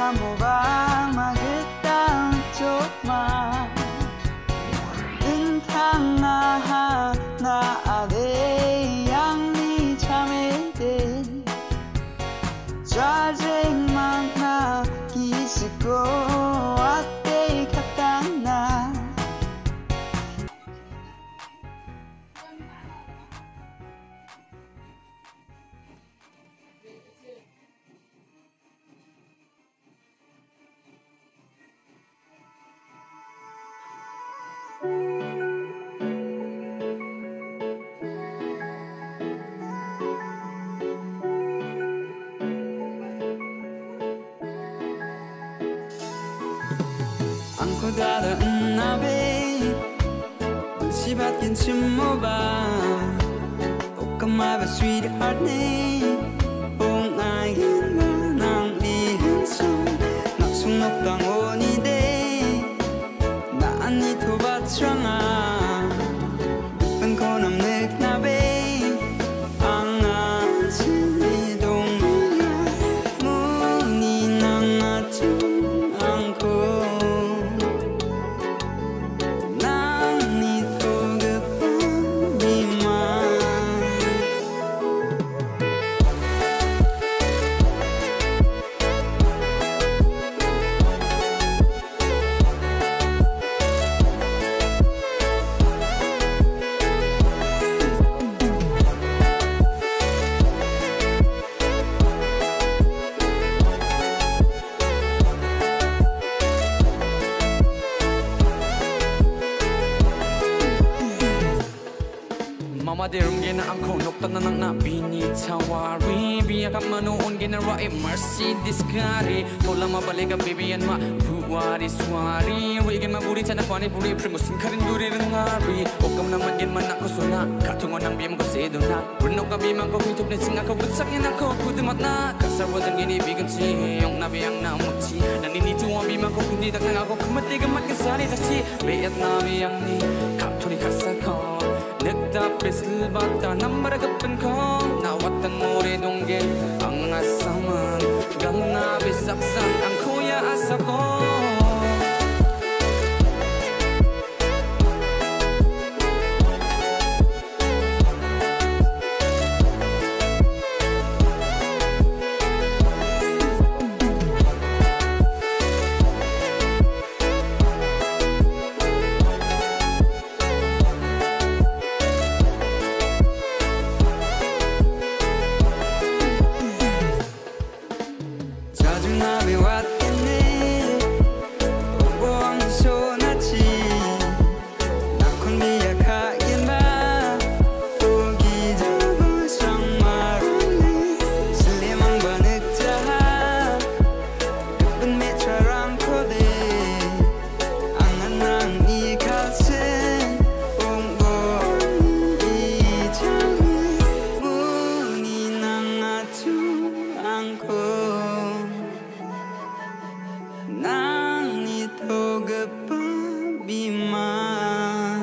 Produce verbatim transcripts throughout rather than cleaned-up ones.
mo bang magkatang man Entang na na ade yang ni chame de Jajeng mang na kisiko ate katana Angko daraan na be Sibat kin mo ba Okama ba sweetheart ni Kung ayin ba nang lihansong Naksunok tang o ni de Naan ito ba't siya nga Bukan ko namnek na be Ang asin idong niya Muni nang atong angko Mama derung gena angko nokta na nang nabini tawari Biya ka manoon gena rae Mercedes kari Tola mabalik ka bibiyan ma buwari swari Wigin maburi chana pani puri Primusin karin duri ringari Okam naman gen man ako suna Katungo nang biyam ko sedo na Runok ka biyam ko kuitop na sing ako Butsak yan ako kudumat na Kasarwa dang ginibigan si Yung nabiyang na mutsi Naninito ang biyam ko kundi tak nang ako Kumati gamat kasari sa si Biyat na biyang ni Kapturi kasako Nagtapis bata na maragapin ko Nawatan mo rin donggel Ang asaman Gang nabisaksan Ang kuya asa ko Nabi wat kene Buang so na chi Nakon biya kain ba Tugi jago sang maruli Selimang banik jaha Ben metra rang kode Angan nang ikal sen Ong bon i jami Muni nang atu angko Nang ito gapa bima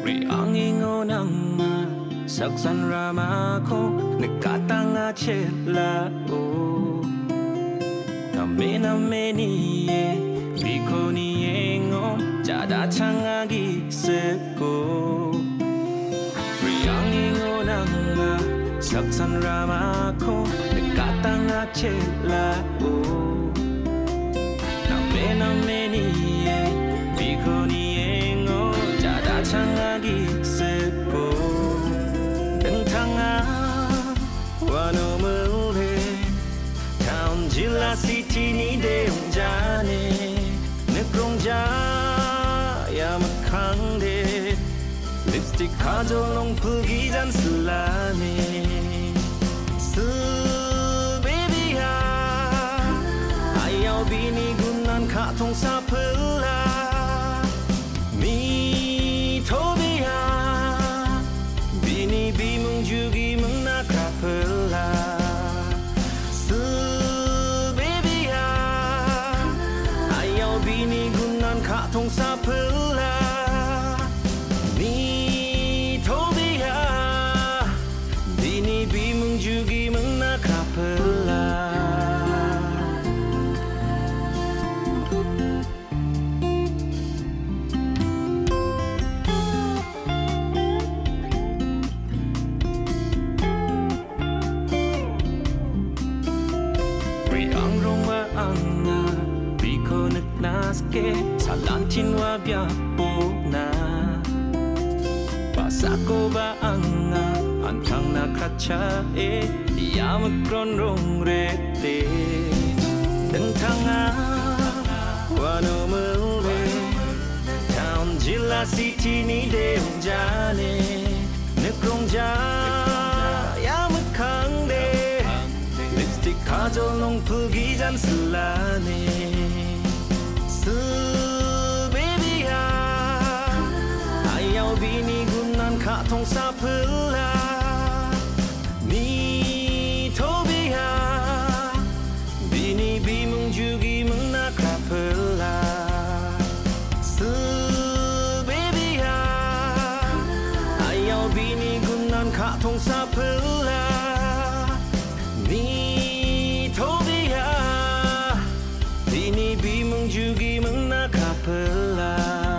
ang ingon ang ma saksan rama ko nakatanga chela o name name niye biko niye ngon jada changagi seko ang ingon ang ma saksan rama ko nakatanga chela o name name niye biko niye ngon jada changagi seko tanga wano mule town jilla city ni de jane nekrongja ya makhangde lipstick kajolong pugi jan slane su baby ya ayaw bini gunan katong sa pula mi tobiya bini bimung jugi mung nakapela su baby ya ayaw bini gunan katong sa pula ni tobiya bini bimung jugi mung nakapela ke salantin wa biapo na pasako ba anga antang na kacha e yamkron rong rete dentanga wano mule town jilla city ni de jane nekrongja yamkang de lipstick kajol nong pugi jan slane su baby ya ayaw bini gunan katong sa pula ni tobiya bini bimung jugi mung nakapela su baby ya ayaw bini gunan katong sa pula ni tobiya bini bimung jugi mung nakapela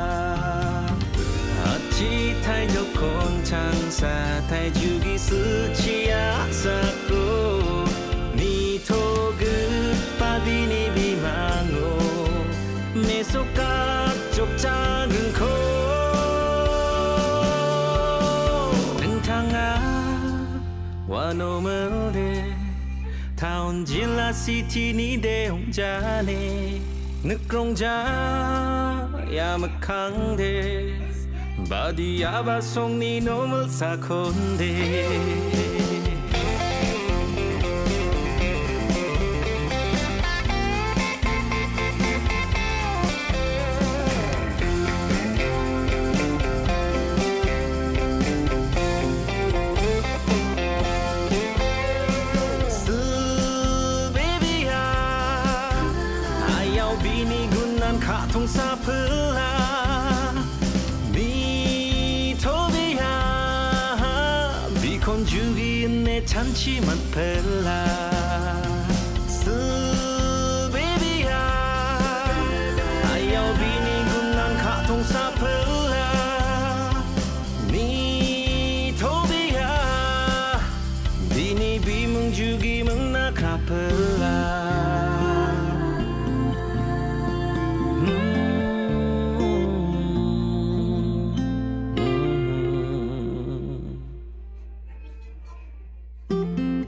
Hachi tai jokon changsa tai jugi suci asako ni togu padini bimango mesoka jok 작은 코 능탕아 와노멀레 타운 질라 시티 니데 홍자네 느크롱자 야막항데 바디야바 송니 노멀 사콘데 카통 사플라 미토비야 비콘 주기인 내 잔치만 펠라 스베비야 아야오 비니 군난 카통 사플라 미토비야 비니 비뭉 주기 뭉나 카플라